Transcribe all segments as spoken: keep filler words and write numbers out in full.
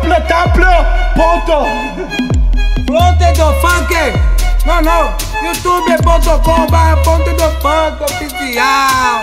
w w ponto Fonte do Funk, não, não, youtube ponto com barra Fonte do Funk oficial.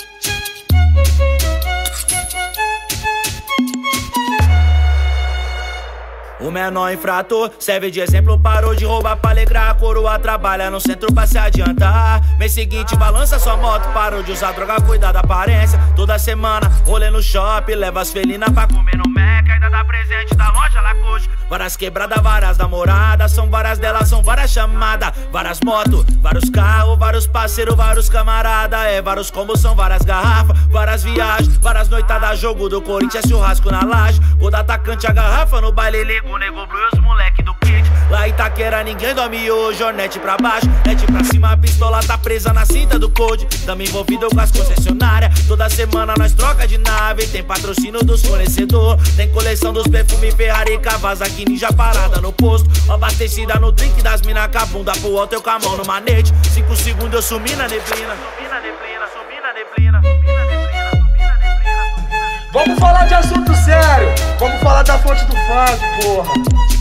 O menor infrator serve de exemplo, parou de roubar pra alegrar. A coroa trabalha no centro pra se adiantar. Mês seguinte balança sua moto, parou de usar droga, cuida da aparência. Toda semana rolê no shopping, leva as felinas pra comer no Mac. Ainda dá presente da loja Lacoste. Várias quebradas, várias namoradas, são várias delas, são várias chamadas. Várias motos, vários carros, vários parceiros, vários camaradas. É, vários combos, são várias garrafas, várias viagens, várias noitadas, jogo do Corinthians, churrasco na laje. Gol da atacante, a garrafa no baile, liga o nego blue e os moleque do kit. Lá em Itaquera ninguém dorme hoje, ornete pra baixo, net pra cima, a pistola tá presa na cinta do Code. Tamo envolvido com as concessionárias, toda semana nós troca de nave. Tem patrocínio dos fornecedores, tem coleção dos perfumes Ferrari e Kawasaki Ninja parada no posto. Abastecida no drink das mina, com a bunda pro alto, eu com a mão no manete. Cinco segundos eu sumi na neblina, sumi na neblina, sumi na neblina, sumi na neblina, sumi na neblina. Vamos falar de assunto sério. Vamos falar da fonte do funk, porra.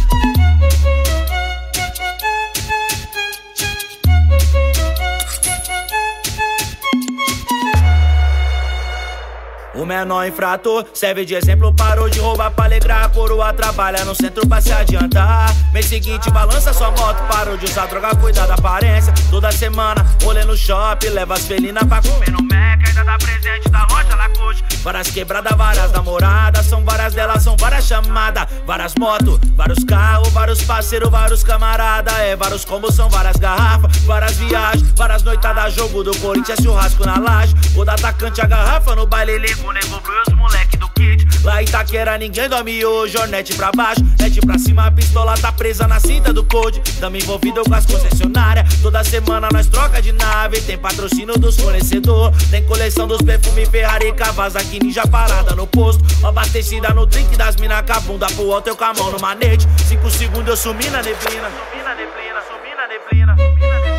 O menor infrator serve de exemplo, parou de roubar pra alegrar. A coroa trabalha no centro pra se adiantar. Mês seguinte balança sua moto, parou de usar droga, cuida da aparência. Toda semana rolê no shopping, leva as felinas pra comer no Mac. Ainda dá presente da loja Lacoste. Várias quebradas, várias namoradas, são várias delas, são várias chamadas. Várias motos, vários carros, vários parceiros, vários camaradas. É, vários combos, são várias garrafas, várias viagens, várias noitadas, jogo do Corinthians, churrasco na laje. Gol da atacante, a garrafa no baile, liga o nego blue e os moleque do kit. Lá em Itaquera ninguém dorme hoje, ornete pra baixo, net pra cima, a pistola tá presa na cinta do Code. Tamo envolvido com as concessionárias, toda semana nós troca de nave. Tem patrocínio dos fornecedores, tem coleção dos perfumes Ferrari e Kawasaki Ninja parada no posto. Abastecida no drink das mina, com a bunda pro alto, eu com a mão no manete. Cinco segundos eu sumi na neblina, sumi na neblina, sumi na neblina, sumi na neblina.